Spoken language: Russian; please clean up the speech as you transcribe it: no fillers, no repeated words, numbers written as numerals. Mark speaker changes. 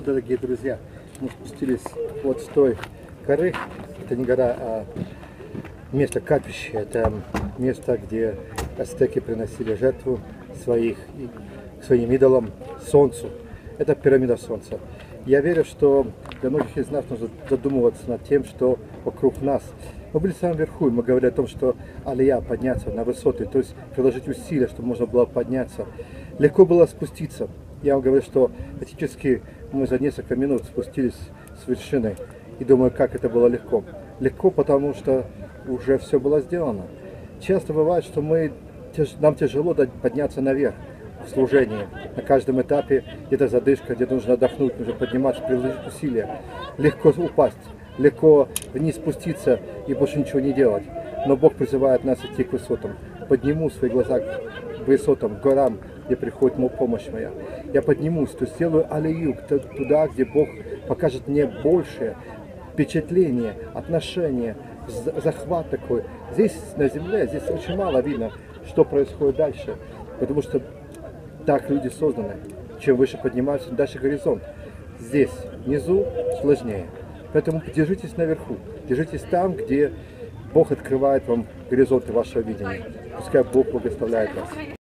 Speaker 1: что, дорогие друзья, мы спустились вот с той горы. Это не гора, а место капища. Это место, где ацтеки приносили жертву своим идолам, солнцу. Это пирамида солнца. Я верю, что для многих из нас нужно задумываться над тем, что вокруг нас. Мы были в самом верху, и мы говорили о том, что алия, подняться на высоты, то есть приложить усилия, чтобы можно было подняться. Легко было спуститься. Я вам говорю, что фактически мы за несколько минут спустились с вершины. И думаю, как это было легко. Легко, потому что уже все было сделано. Часто бывает, что нам тяжело подняться наверх в служении. На каждом этапе где-то задышка, где-то нужно отдохнуть, нужно подниматься, приложить усилия. Легко упасть, легко вниз спуститься и больше ничего не делать. Но Бог призывает нас идти к высотам. Подниму свои глаза к высотам, к горам, где приходит помощь моя. Я поднимусь, то есть сделаю алию туда, где Бог покажет мне большее впечатление, отношение, захват такой. Здесь на земле, здесь очень мало видно, что происходит дальше, потому что так люди созданы. Чем выше поднимаются, дальше горизонт. Здесь, внизу, сложнее. Поэтому держитесь наверху, держитесь там, где Бог открывает вам горизонты вашего видения. Пускай Бог благословляет вас.